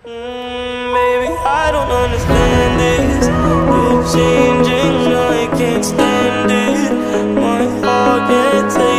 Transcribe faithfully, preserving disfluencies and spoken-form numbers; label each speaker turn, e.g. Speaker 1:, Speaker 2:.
Speaker 1: Mm, baby, I don't understand this. You're changing, I can't stand it. My heart can't take